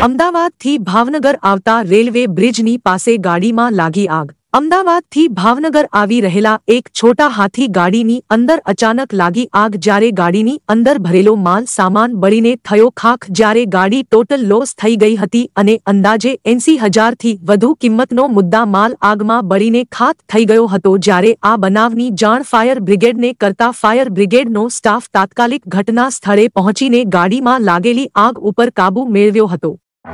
અમદાવાદથી ભાવનગર આવતા રેલવે બ્રિજની પાસે ગાડીમાં લાગી આગ। અમદાવાદથી ભાવનગર આવી રહેલા એક છોટા હાથી ગાડીની અંદર અચાનક લાગી આગ। જ્યારે ગાડીની અંદર ભરેલો માલ સામાન બળીને થયો ખાખ। જ્યારે ગાડી ટોટલ લોસ થઈ ગઈ હતી અને અંદાજે 80,000 થી વધુ કિંમતનો મુદ્દા માલ આગમાં બળીને ખાખ થઈ ગયો હતો। જ્યારે આ બનાવની જાણ ફાયર બ્રિગેડને કરતા ફાયર બ્રિગેડનો સ્ટાફ તાત્કાલિક ઘટના સ્થળે પહોંચીને ગાડીમાં લાગેલી આગ ઉપર કાબૂ મેળવ્યો હતો।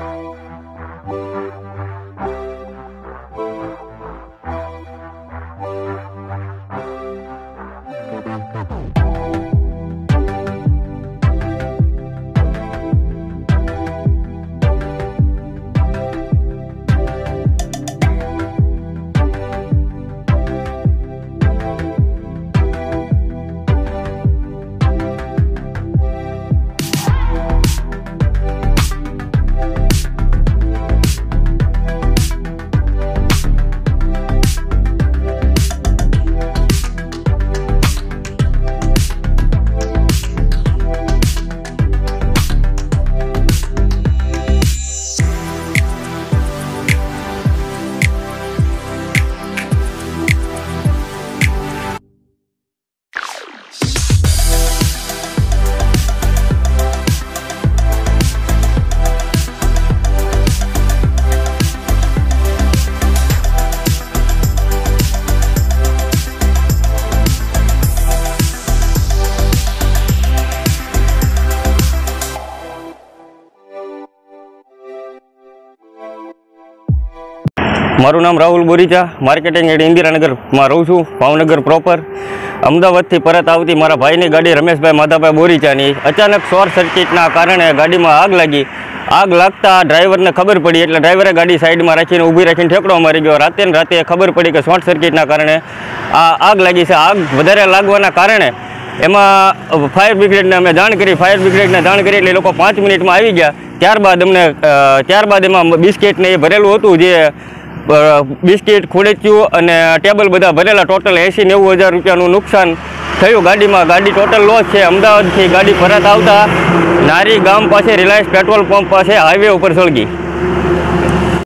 मारू नाम राहुल बोरीचा, मार्केटिंग हेड इंदिरानगर में रहूँ छूँ, भावनगर प्रॉपर। अमदावाद थी परत आवती मारा भाई ने गाड़ी रमेशभाई माधाभाई बोरीचा नी अचानक शॉर्ट सर्किटना कारणे गाड़ी में आग लगी। आग लगता ड्राइवर ने खबर पड़ी एटले ड्राइवरे गाड़ी साइड में राखीने ऊभी राखीने ठेकड़ो मारी गयो। राते ने राते खबर पड़ी कि शॉर्ट सर्किटना कारणे आ आग लगी छे। आग वधारे लागवाना कारणे एमां फायर ब्रिगेडने अमे जाण करी। फायर ब्रिगेडने जाण करी एटले लोको 5 मिनिट में आई गया। त्यारबाद एमां बिस्किट ने भरेલું હતું जे बिस्किट खोड़ेच्यू अने टेबल बधा भरेला। टोटल 80-90 हज़ार रुपयाનું नुकसान थयुं। गाड़ीमां गाड़ी टोटल लॉस है। अमदावादथी गाड़ी परत आवता नारी गाम पासे रिलायंस पेट्रोल पंप पासे हाईवे पर सळगी।